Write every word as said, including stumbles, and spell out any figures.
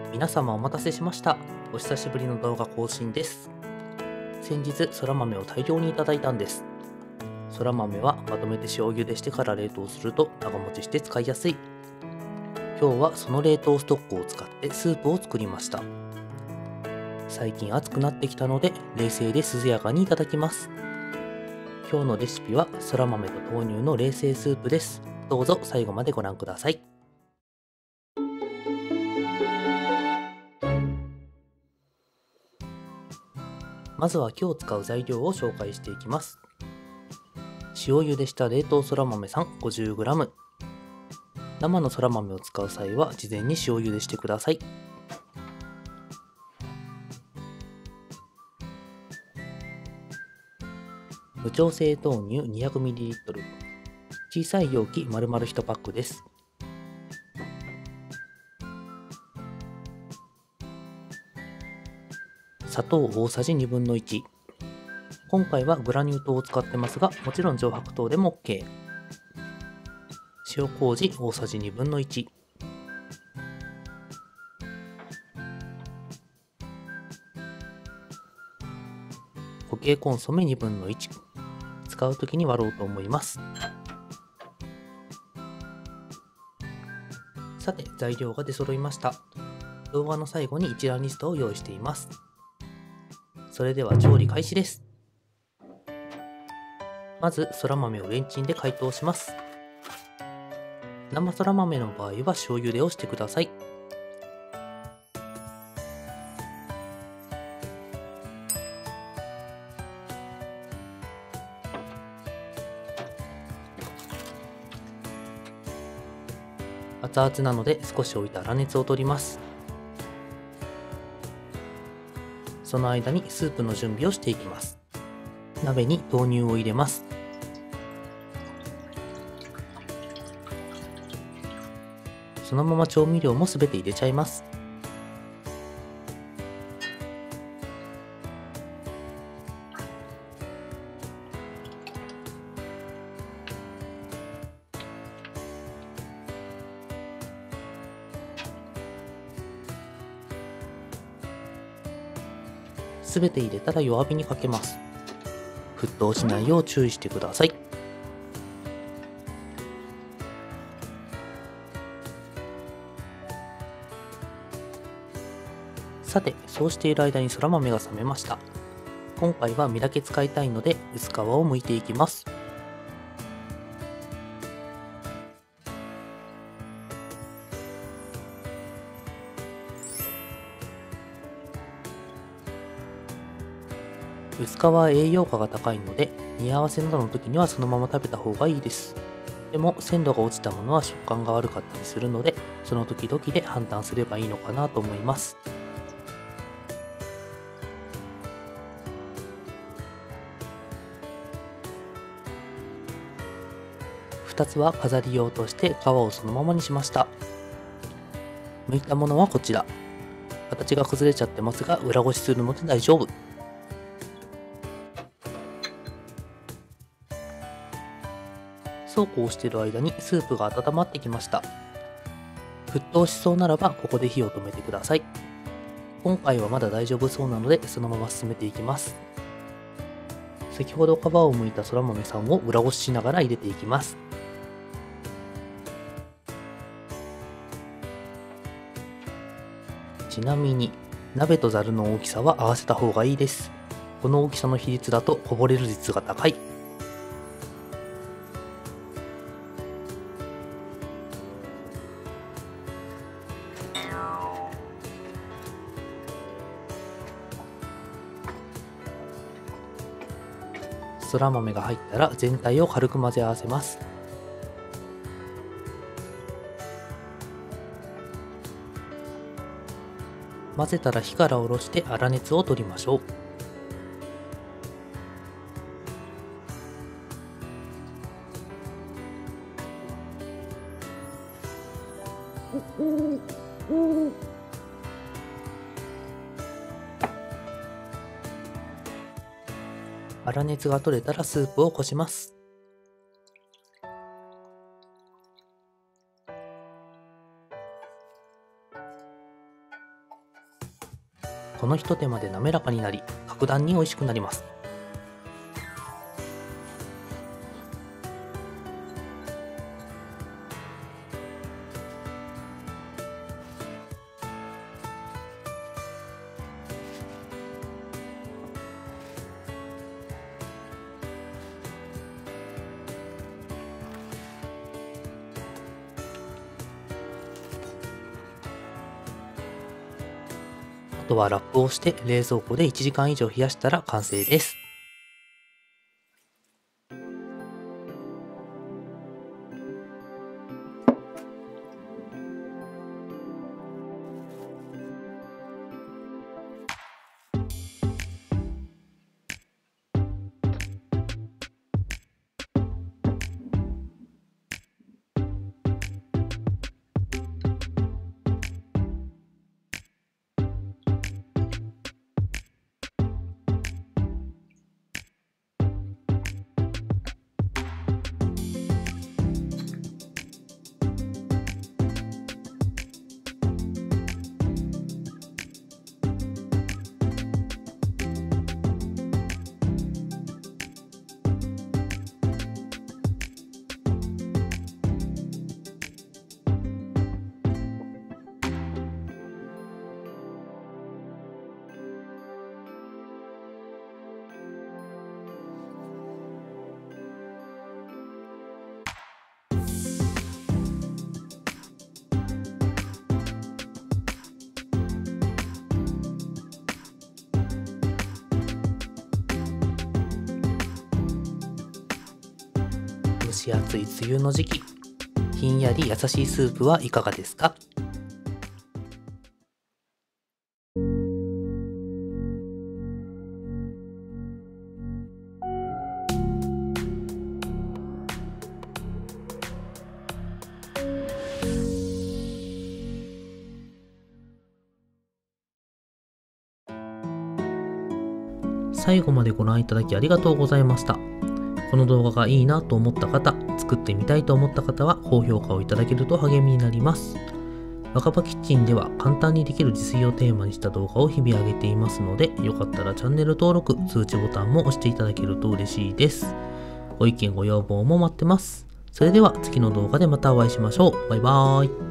皆様お待たせしました。お久しぶりの動画更新です。先日、そら豆を大量にいただいたんです。そら豆はまとめて塩茹でしてから冷凍すると長持ちして使いやすい。今日はその冷凍ストックを使ってスープを作りました。最近暑くなってきたので、冷製で涼やかにいただきます。今日のレシピはそら豆と豆乳の冷製スープです。どうぞ最後までご覧ください。まずは今日使う材料を紹介していきます。塩茹でした冷凍そら豆さん ごじゅうグラム。生のそら豆を使う際は事前に塩茹でしてください。無調整豆乳 にひゃくミリリットル。小さい容器丸々いちパックです。砂糖大さじにぶんのいち。今回はグラニュー糖を使ってますが、もちろん上白糖でも OK。塩麹大さじにぶんのいち。固形コンソメにぶんのいち。使うときに割ろうと思います。さて、材料が出揃いました。動画の最後に一覧リストを用意しています。それでは調理開始です。まず、そら豆をレンチンで解凍します。生そら豆の場合は塩茹でをしてください。熱々なので少し置いた粗熱を取ります。その間にスープの準備をしていきます。鍋に豆乳を入れます。そのまま調味料もすべて入れちゃいます。すべて入れたら弱火にかけます。沸騰しないよう注意してください。さて、そうしている間にそら豆が冷めました。今回は身だけ使いたいので薄皮を剥いていきます。薄皮は栄養価が高いので、煮合わせなどの時にはそのまま食べた方がいいです。でも鮮度が落ちたものは食感が悪かったりするので、その時々で判断すればいいのかなと思います。ふたつは飾り用として皮をそのままにしました。剥いたものはこちら。形が崩れちゃってますが裏ごしするので大丈夫。そうこうしている間にスープが温まってきました。沸騰しそうならばここで火を止めてください。今回はまだ大丈夫そうなのでそのまま進めていきます。先ほど皮を剥いたそら豆さんを裏ごししながら入れていきます。ちなみに鍋とざるの大きさは合わせた方がいいです。この大きさの比率だとこぼれる率が高い。そら豆が入ったら全体を軽く混ぜ合わせます。混ぜたら火から下ろして粗熱を取りましょう。粗熱が取れたらスープをこします。 このひと手間で滑らかになり、格段に美味しくなります。あとはラップをして冷蔵庫でいちじかん以上冷やしたら完成です。蒸し暑い梅雨の時期、ひんやり優しいスープはいかがですか？最後までご覧いただきありがとうございました。この動画がいいなと思った方、作ってみたいと思った方は高評価をいただけると励みになります。若葉キッチンでは簡単にできる自炊をテーマにした動画を日々上げていますので、よかったらチャンネル登録、通知ボタンも押していただけると嬉しいです。ご意見ご要望も待ってます。それでは次の動画でまたお会いしましょう。バイバーイ。